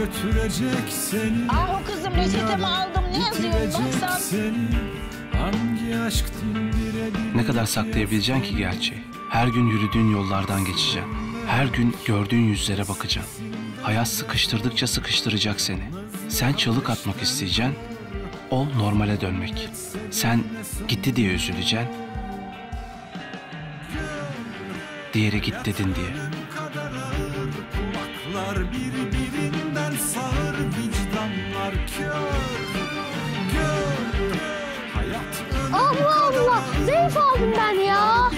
götürecek seni. Ah o kızım reçetemi aldım. Ne yazıyor baksan. Hangi aşk dindirebilir? Ne kadar saklayabileceksin ki gerçeği? Her gün yürüdüğün yollardan geçeceksin. Her gün gördüğün yüzlere bakacaksın. Hayat sıkıştırdıkça sıkıştıracak seni. Sen çığlık atmak isteyeceksin. O normale dönmek. Sen gitti diye üzüleceksin. Diğeri git dedin diye. Kulaklar birbirinden sağır, vicdanlar kör. Allah! Zayıf aldım ben ya.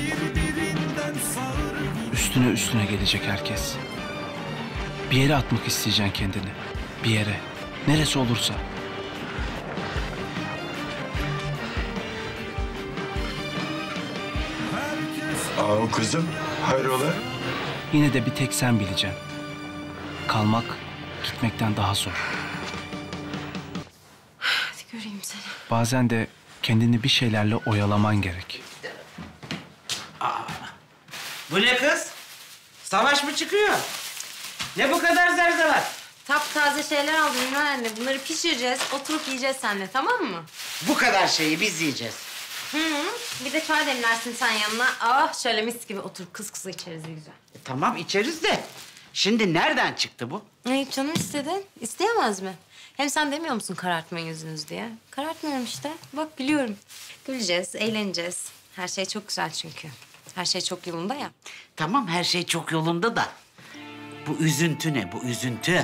Üstüne gelecek herkes. Bir yere atmak isteyeceksin kendini. Bir yere. Neresi olursa. Aa kızım, hayrola? Yine de bir tek sen bileceksin. Kalmak gitmekten daha zor. Hadi göreyim seni. Bazen de kendini bir şeylerle oyalaman gerek. Bu ne kız? Savaş mı çıkıyor? Ne bu kadar zerzevat? Taptaze şeyler aldım İlhan anne. Bunları pişireceğiz, oturup yiyeceğiz seninle, tamam mı? Bu kadar şeyi biz yiyeceğiz. Hı. Bir de çay demlersin sen yanına. Ah şöyle mis gibi oturup kız kıza içeriz bir güzel. Tamam içeriz de. Şimdi nereden çıktı bu? Ay canım istedin. İsteyemez mi? Hem sen demiyor musun karartmayın yüzünüz diye? Karartmıyorum işte. Bak biliyorum. Güleceğiz, eğleneceğiz. Her şey çok güzel çünkü. Her şey çok yolunda ya. Tamam her şey çok yolunda da. Bu üzüntü ne? Bu üzüntü.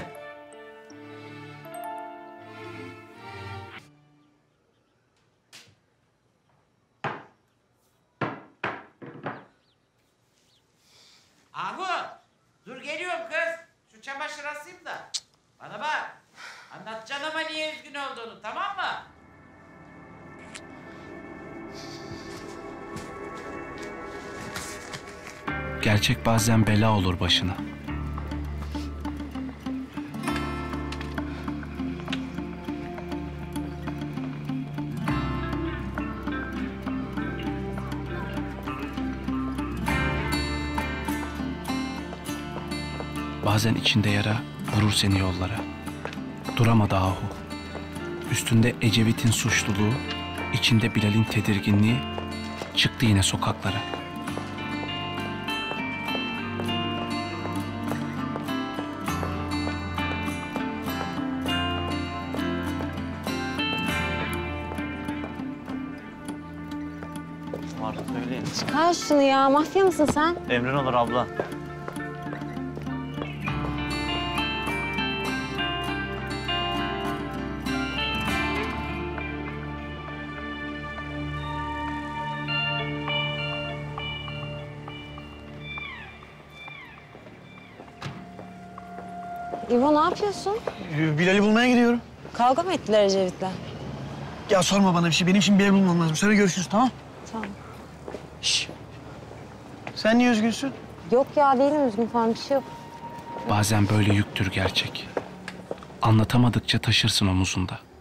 Ahu! Dur geliyorum kız. Şu çamaşır asayım da. Cık, bana bak. Anlatacaksın ama niye üzgün olduğunu, tamam mı? Gerçek bazen bela olur başına. Bazen içinde yara vurur seni yollara. Duramadı ahu. Üstünde Ecevit'in suçluluğu, içinde Bilal'in tedirginliği çıktı yine sokaklara. Var söyleyin. Çıkar şunu ya. Mafya mısın sen? Emrin olur abla. İvo ne yapıyorsun? Bilal'i bulmaya gidiyorum. Kavga mı ettiler Ecevit'le? Ya sorma bana bir şey. Benim şimdi Bilal'i bulmam lazım. Sonra görüşürüz, tamam? Tamam. Şş. Sen niye üzgünsün? Yok ya değilim üzgün falan bir şey yok. Bazen böyle yüktür gerçek. Anlatamadıkça taşırsın omuzunda.